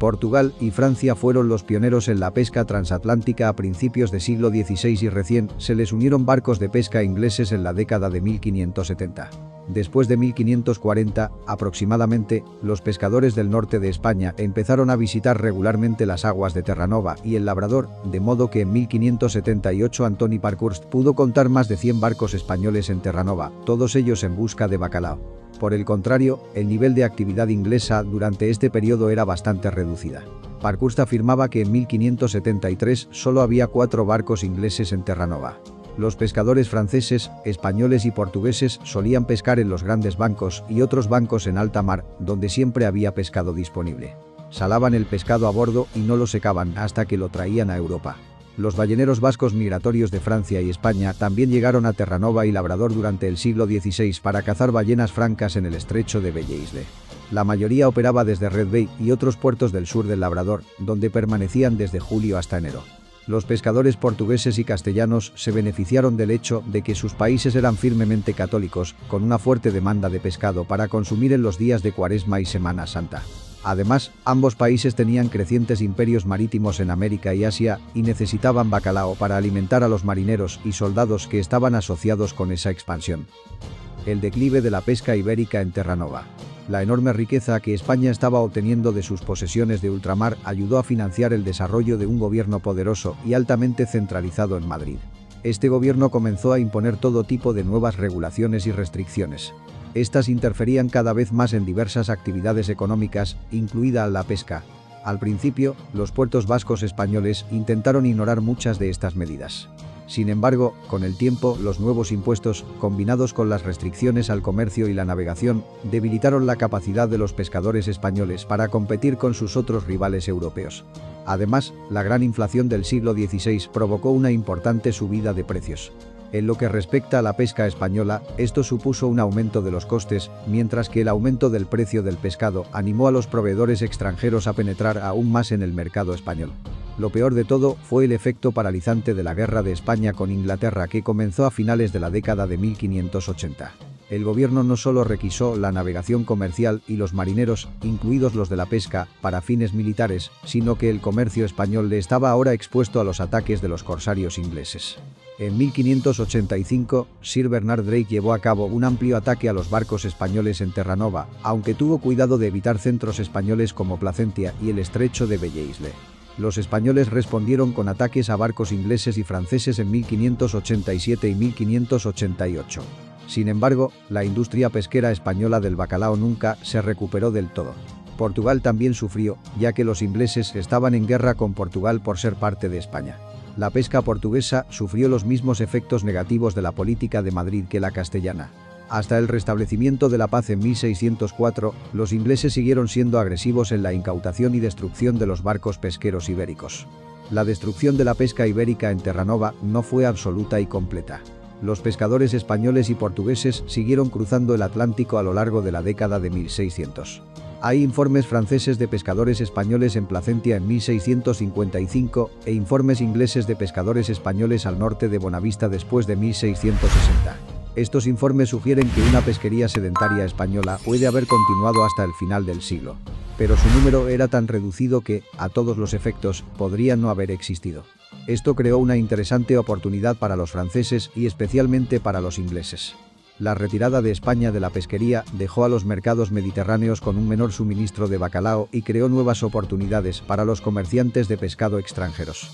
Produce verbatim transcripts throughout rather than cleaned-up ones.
Portugal y Francia fueron los pioneros en la pesca transatlántica a principios de siglo dieciséis y recién se les unieron barcos de pesca ingleses en la década de mil quinientos setenta. Después de mil quinientos cuarenta, aproximadamente, los pescadores del norte de España empezaron a visitar regularmente las aguas de Terranova y el Labrador, de modo que en mil quinientos setenta y ocho Antoni Parkhurst pudo contar más de cien barcos españoles en Terranova, todos ellos en busca de bacalao. Por el contrario, el nivel de actividad inglesa durante este periodo era bastante reducida. Parkhurst afirmaba que en mil quinientos setenta y tres solo había cuatro barcos ingleses en Terranova. Los pescadores franceses, españoles y portugueses solían pescar en los grandes bancos y otros bancos en alta mar, donde siempre había pescado disponible. Salaban el pescado a bordo y no lo secaban hasta que lo traían a Europa. Los balleneros vascos migratorios de Francia y España también llegaron a Terranova y Labrador durante el siglo dieciséis para cazar ballenas francas en el estrecho de Belle Isle. La mayoría operaba desde Red Bay y otros puertos del sur del Labrador, donde permanecían desde julio hasta enero. Los pescadores portugueses y castellanos se beneficiaron del hecho de que sus países eran firmemente católicos, con una fuerte demanda de pescado para consumir en los días de Cuaresma y Semana Santa. Además, ambos países tenían crecientes imperios marítimos en América y Asia y necesitaban bacalao para alimentar a los marineros y soldados que estaban asociados con esa expansión. El declive de la pesca ibérica en Terranova. La enorme riqueza que España estaba obteniendo de sus posesiones de ultramar ayudó a financiar el desarrollo de un gobierno poderoso y altamente centralizado en Madrid. Este gobierno comenzó a imponer todo tipo de nuevas regulaciones y restricciones. Estas interferían cada vez más en diversas actividades económicas, incluida la pesca. Al principio, los puertos vascos españoles intentaron ignorar muchas de estas medidas. Sin embargo, con el tiempo, los nuevos impuestos, combinados con las restricciones al comercio y la navegación, debilitaron la capacidad de los pescadores españoles para competir con sus otros rivales europeos. Además, la gran inflación del siglo dieciséis provocó una importante subida de precios. En lo que respecta a la pesca española, esto supuso un aumento de los costes, mientras que el aumento del precio del pescado animó a los proveedores extranjeros a penetrar aún más en el mercado español. Lo peor de todo fue el efecto paralizante de la Guerra de España con Inglaterra que comenzó a finales de la década de mil quinientos ochenta. El gobierno no solo requisó la navegación comercial y los marineros, incluidos los de la pesca, para fines militares, sino que el comercio español le estaba ahora expuesto a los ataques de los corsarios ingleses. En mil quinientos ochenta y cinco, Sir Bernard Drake llevó a cabo un amplio ataque a los barcos españoles en Terranova, aunque tuvo cuidado de evitar centros españoles como Placentia y el estrecho de Belle Isle. Los españoles respondieron con ataques a barcos ingleses y franceses en mil quinientos ochenta y siete y mil quinientos ochenta y ocho. Sin embargo, la industria pesquera española del bacalao nunca se recuperó del todo. Portugal también sufrió, ya que los ingleses estaban en guerra con Portugal por ser parte de España. La pesca portuguesa sufrió los mismos efectos negativos de la política de Madrid que la castellana. Hasta el restablecimiento de la paz en mil seiscientos cuatro, los ingleses siguieron siendo agresivos en la incautación y destrucción de los barcos pesqueros ibéricos. La destrucción de la pesca ibérica en Terranova no fue absoluta y completa. Los pescadores españoles y portugueses siguieron cruzando el Atlántico a lo largo de la década de mil seiscientos. Hay informes franceses de pescadores españoles en Placentia en mil seiscientos cincuenta y cinco e informes ingleses de pescadores españoles al norte de Bonavista después de mil seiscientos sesenta. Estos informes sugieren que una pesquería sedentaria española puede haber continuado hasta el final del siglo. Pero su número era tan reducido que, a todos los efectos, podría no haber existido. Esto creó una interesante oportunidad para los franceses y especialmente para los ingleses. La retirada de España de la pesquería dejó a los mercados mediterráneos con un menor suministro de bacalao y creó nuevas oportunidades para los comerciantes de pescado extranjeros.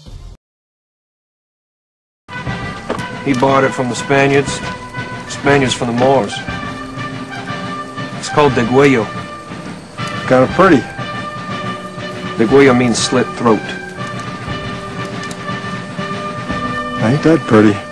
He bought it from the Spaniards, Spaniards from the Moors. It's called degüello. Kind of pretty. Degüello means slit throat. Ain't that pretty?